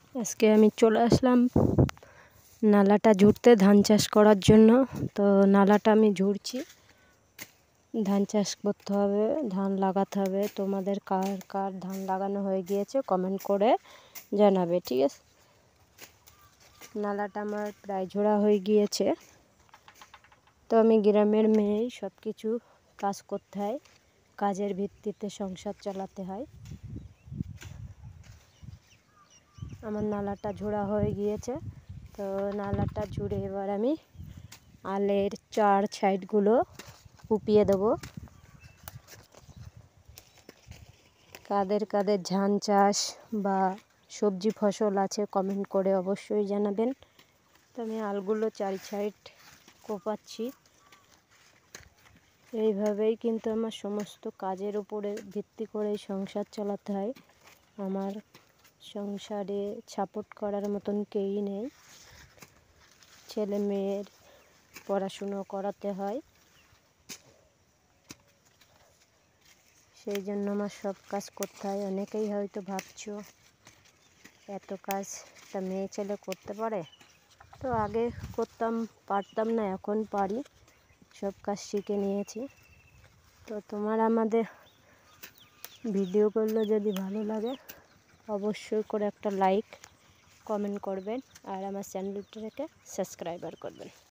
আজকে আমি চলে আসলাম নালাটা ঝুড়তে ধান চাষ করার জন্য। তো নালাটা আমি ঝুড়ছি, ধান চাষ করতে হবে, ধান লাগাতে হবে। তোমাদের কার কার ধান লাগানো হয়ে গিয়েছে কমেন্ট করে জানাবে, ঠিক আছে? নালাটা আমার প্রায় ঝোড়া হয়ে গিয়েছে। তো আমি গ্রামের মেয়েই, সব কিছু কাজ করতে হয়, কাজের ভিত্তিতে সংসার চালাতে হয়। আমার নালাটা ঝোড়া হয়ে গিয়েছে। তো নালাটা ঝুড়ে এবার আমি আলের চার সাইডগুলো কুপিয়ে দেবো। কাদের কাদের ধান চাষ বা সবজি ফসল আছে কমেন্ট করে অবশ্যই জানাবেন। তো আমি আলগুলো চার সাইড কোপাচ্ছি। এইভাবেই কিন্তু আমার সমস্ত কাজের উপরে ভিত্তি করে সংসার চালাতে হয়। আমার সংসারে সাপোর্ট করার মতন কেউই নেই। ছেলে মেয়ের পড়াশুনো করাতে হয়, সেই জন্য আমার সব কাজ করতে হয়। অনেকেই হয়তো ভাবছো এত কাজ একটা মেয়ে ছেলে করতে পারে। তো আগে পারতাম না, এখন পারি, সব কাজ শিখে নিয়েছি। তো আমাদের ভিডিওগুলো যদি ভালো লাগে অবশ্যই করে একটা লাইক কমেন্ট করবেন আর আমার চ্যানেলটাকে সাবস্ক্রাইব করবেন।